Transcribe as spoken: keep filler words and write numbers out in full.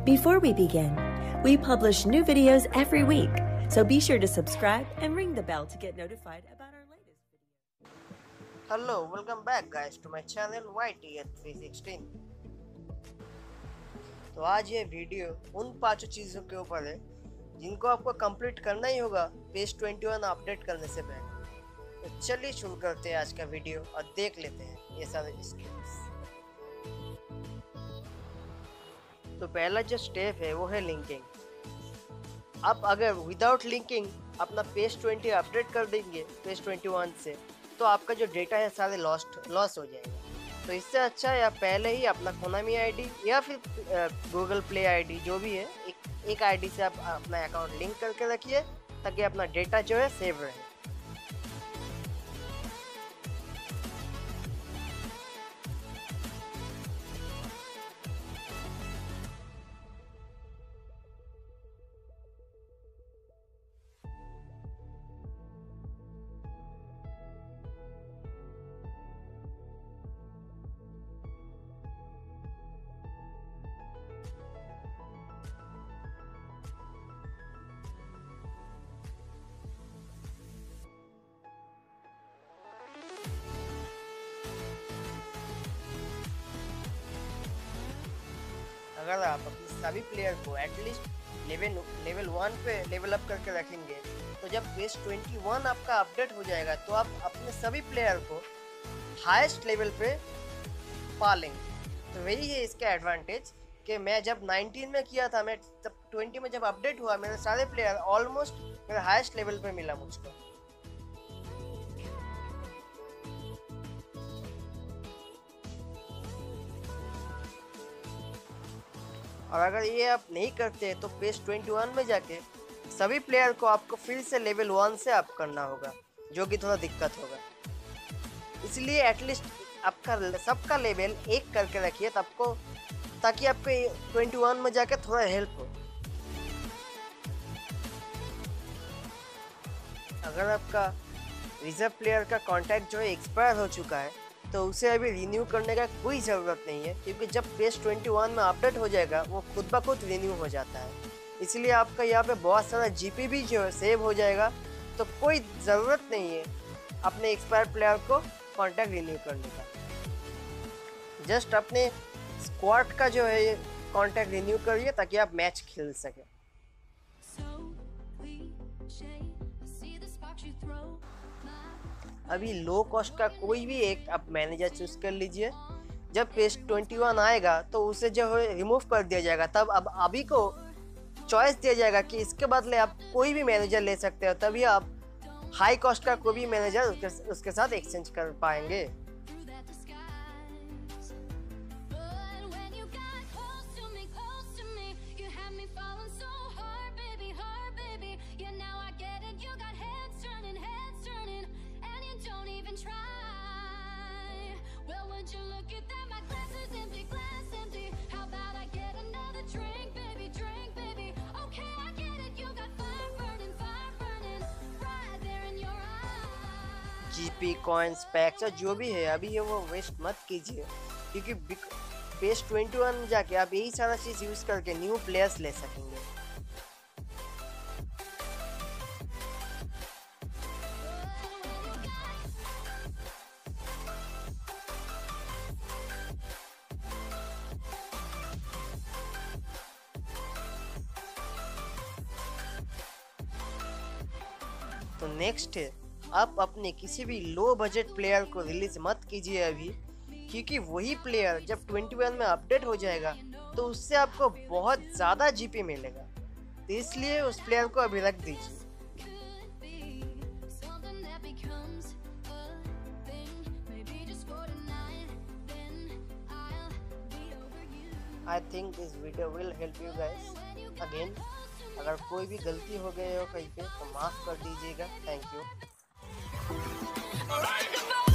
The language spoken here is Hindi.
Before we begin, we publish new videos every week, so be sure to subscribe and ring the bell to get notified about our latest video. Hello, welcome back guys to my channel Y T H three sixteen। तो आज ये वीडियो उन पांचों चीज़ों के ऊपर है जिनको आपको कंप्लीट करना ही होगा पेज ट्वेंटी वन अपडेट करने से पहले। तो चलिए शुरू करते हैं आज का वीडियो और देख लेते हैं ये सारे स्टेप्स। तो पहला जो स्टेप है वो है लिंकिंग। आप अगर विदाउट लिंकिंग अपना पेज ट्वेंटी अपडेट कर देंगे पेज ट्वेंटी वन से, तो आपका जो डेटा है सारे लॉस्ट लॉस हो जाएगा। तो इससे अच्छा है आप पहले ही अपना कोनामी आईडी या फिर गूगल प्ले आईडी जो भी है, एक एक आईडी से आप अपना अकाउंट लिंक करके रखिए ताकि अपना डेटा जो है सेव रहे। अगर आप अपने सभी प्लेयर को एटलीस्ट लेवल लेवल वन पे लेवल अप करके रखेंगे, तो जब पेज ट्वेंटी वन आपका अपडेट हो जाएगा तो आप अपने सभी प्लेयर को हाईएस्ट लेवल पे पा लेंगे। तो वही है इसका एडवांटेज कि मैं जब नाइनटीन में किया था, मैं तब ट्वेंटी में जब अपडेट हुआ मेरे सारे प्लेयर ऑलमोस्ट मेरे हाईएस्ट लेवल पे मिला मुझको। और अगर ये आप नहीं करते तो पेज ट्वेंटी वन में जाके सभी प्लेयर को आपको फिर से लेवल वन से अप करना होगा, जो कि थोड़ा दिक्कत होगा। इसलिए एटलीस्ट आपका सबका लेवल एक करके रखिए सबको, ताकि आपको ट्वेंटी वन में जाके थोड़ा हेल्प हो। अगर आपका रिजर्व प्लेयर का कॉन्ट्रैक्ट जो है एक्सपायर हो चुका है, तो उसे अभी रिन्यू करने का कोई ज़रूरत नहीं है, क्योंकि जब पेज ट्वेंटी वन में अपडेट हो जाएगा वो खुद ब खुद रिन्यू हो जाता है। इसलिए आपका यहाँ पे बहुत सारा जीपी भी जो है सेव हो जाएगा। तो कोई ज़रूरत नहीं है अपने एक्सपायर प्लेयर को कॉन्ट्रैक्ट रिन्यू करने का। जस्ट अपने स्क्वाड का जो है कॉन्ट्रैक्ट रिन्यू करिए ताकि आप मैच खेल सकें। अभी लो कॉस्ट का कोई भी एक आप मैनेजर चूज कर लीजिए। जब पेज ट्वेंटी वन आएगा तो उसे जो है रिमूव कर दिया जाएगा। तब अब अभी को चॉइस दिया जाएगा कि इसके बदले आप कोई भी मैनेजर ले सकते हो, तभी आप हाई कॉस्ट का कोई भी मैनेजर उसके, उसके साथ एक्सचेंज कर पाएंगे। जीपी कॉइन्स पैक्स जो भी है अभी ये वो वेस्ट मत कीजिए, क्योंकि पेज ट्वेंटी वन में जाके आप यही सारा चीज़ यूज़ करके न्यू प्लेयर्स ले सकेंगे। तो नेक्स्ट है, आप अपने किसी भी लो बजट प्लेयर को रिलीज मत कीजिए अभी, क्योंकि वही प्लेयर जब ट्वेंटी वन में अपडेट हो जाएगा तो उससे आपको बहुत ज़्यादा जीपी मिलेगा। तो इसलिए उस प्लेयर को अभी रख दीजिए। I think this video will help you guys. Again अगर कोई भी गलती हो गई हो कहीं पे तो माफ़ कर दीजिएगा। Thank you.